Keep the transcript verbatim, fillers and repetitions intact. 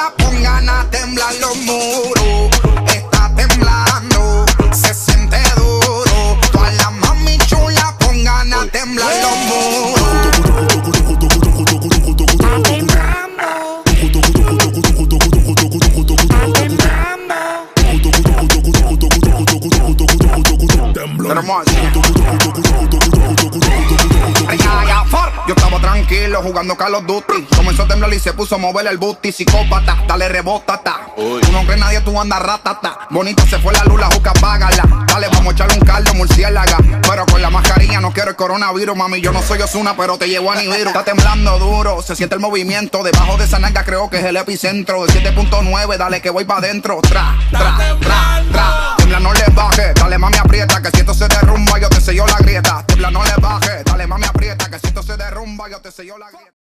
chula pongan a temblar los muros. Está temblando, se siente duro. Todas las mami chulas pongan a temblar los muros. Yo estaba tranquilo jugando Call of Duty. Comenzó a temblar y se puso a mover el booty. Psicópata, dale rebótata. Tú no crees nadie, tú andas ratata. Bonita se fue la luz, la juca, págala. Dale, vamos a echarle un caldo, murciélaga. Pero con la mascarilla no quiero el coronavirus. Mami, yo no soy Ozuna, pero te llevo a Nibiru. Está temblando duro, se siente el movimiento. Debajo de esa nalga creo que es el epicentro. De siete punto nueve, dale que voy pa' dentro. Tra, tra, tra, tra. Tembla, no le baje, dale mami aprieta. Que si esto se derrumba, yo te sello la grieta. Tembla, no le baje, dale mami aprieta. Que si esto se derrumba, yo te sello la grieta.